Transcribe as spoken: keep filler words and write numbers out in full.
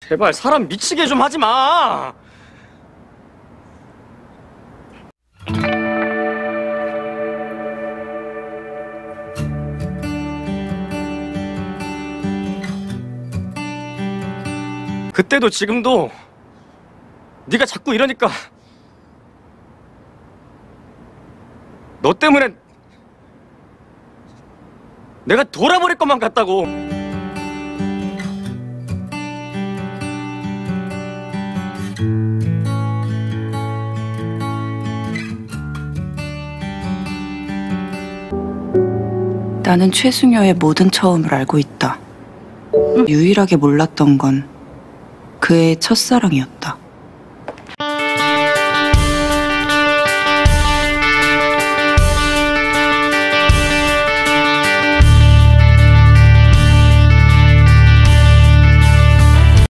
제발 사람 미치게 좀 하지 마. 그때도 지금도 네가 자꾸 이러니까 너 때문에 내가 돌아버릴 것만 같다고. 나는 최승여의 모든 처음을 알고 있다. 유일하게 몰랐던 건 그의 첫사랑이었다.